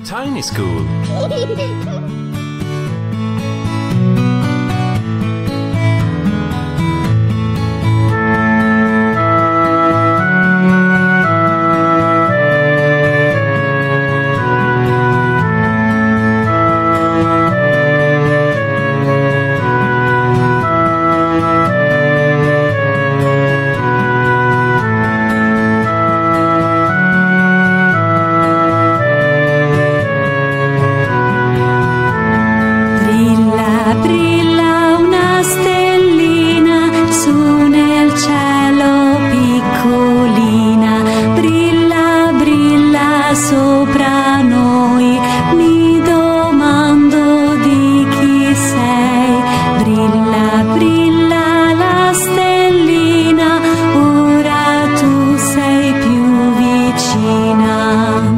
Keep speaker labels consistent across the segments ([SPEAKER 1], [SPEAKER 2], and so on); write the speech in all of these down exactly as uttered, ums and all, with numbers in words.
[SPEAKER 1] Tiny School.
[SPEAKER 2] Brilla una stellina su nel cielo piccolina, brilla, brilla sopra noi, mi domando di chi sei, brilla, brilla la stellina, ora tu sei più vicina.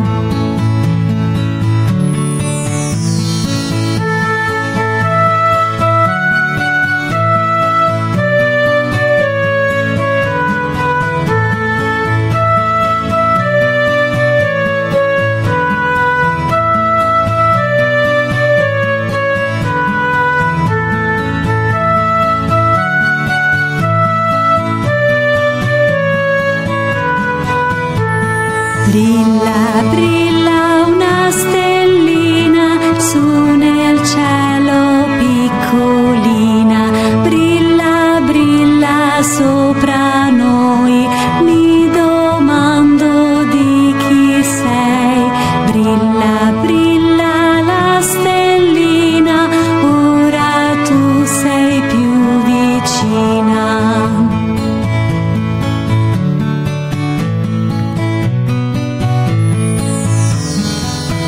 [SPEAKER 2] Brilla, brilla una stellina su nel cielo piccolina, brilla, brilla sopra noi, mi domando di chi sei, brilla, brilla la stellina, ora tu sei più vicina.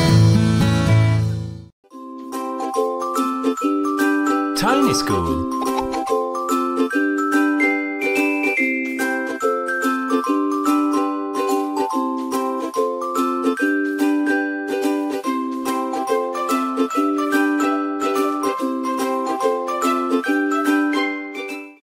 [SPEAKER 1] Tiny School.